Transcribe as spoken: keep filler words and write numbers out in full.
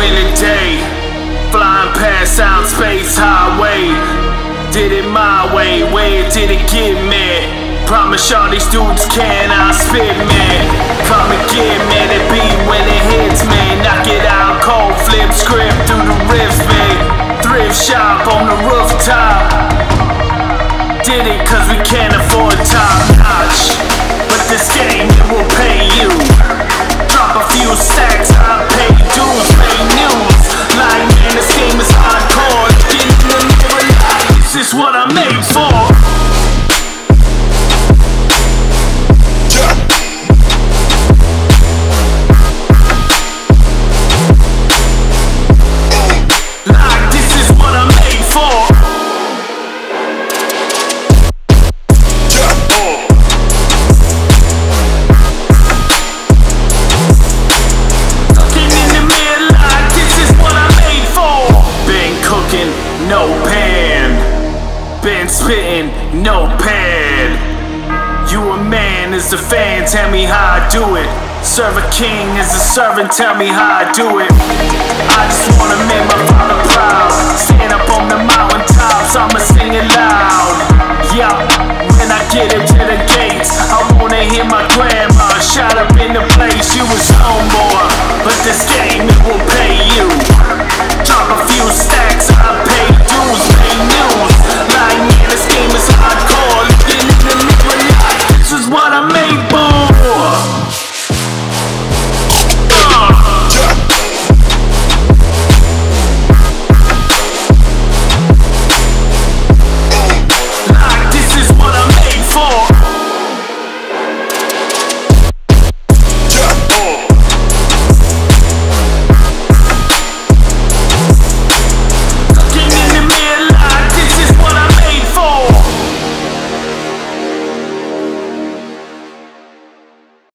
winter day, flying past sound space highway. Did it my way, where did it get me? Promise y'all these dudes can I spit, man. Come and get me, the beat when it hits me. Knock it out cold, flip script through the riffs, man. Thrift shop on the rooftop. Did it cause we can't afford top notch, but this game it will pay you. Drop a few stacks, I pay dues, pay news. Like man, this game is hardcore. Get in the mirror, like this is what I'm made for. No pan, been spitting, no pad. You a man is a fan, tell me how I do it. Serve a king as a servant, tell me how I do it. I just wanna make my father proud. Stand up on the mountaintops, I'ma sing it loud. Yeah, when I get into the gates, I wanna hear my grandma shout up in the place. You was homeboy, but this game